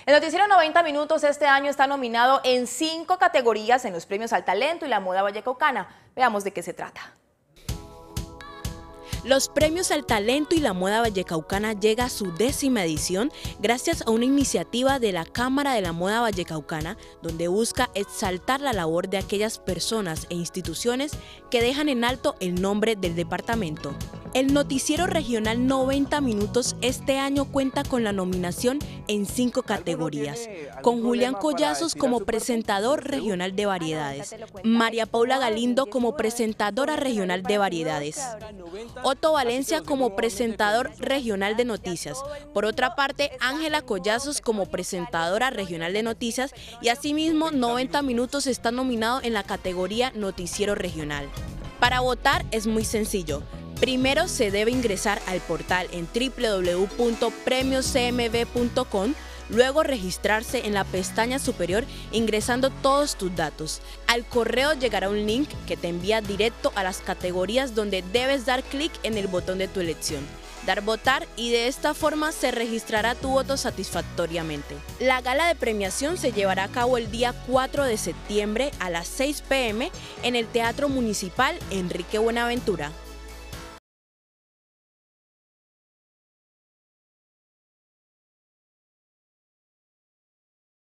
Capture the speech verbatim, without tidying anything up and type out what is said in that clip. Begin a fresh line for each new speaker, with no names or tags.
El noticiero noventa minutos este año está nominado en cinco categorías en los premios al talento y la moda vallecaucana. Veamos de qué se trata.
Los premios al talento y la moda vallecaucana llega a su décima edición gracias a una iniciativa de la Cámara de la Moda Vallecaucana, donde busca exaltar la labor de aquellas personas e instituciones que dejan en alto el nombre del departamento. El noticiero regional noventa minutos este año cuenta con la nominación en cinco categorías, con Julián Collazos como presentador regional de variedades, María Paula Galindo como presentadora regional de variedades, Otto Valencia como presentador regional de noticias. Por otra parte, Ángela Collazos como presentadora regional de noticias y asimismo noventa minutos está nominado en la categoría Noticiero Regional. Para votar es muy sencillo. Primero se debe ingresar al portal en w w w punto premios c m v punto com, luego registrarse en la pestaña superior ingresando todos tus datos. Al correo llegará un link que te envía directo a las categorías donde debes dar clic en el botón de tu elección, dar votar y de esta forma se registrará tu voto satisfactoriamente. La gala de premiación se llevará a cabo el día cuatro de septiembre a las seis p m en el Teatro Municipal Enrique Buenaventura.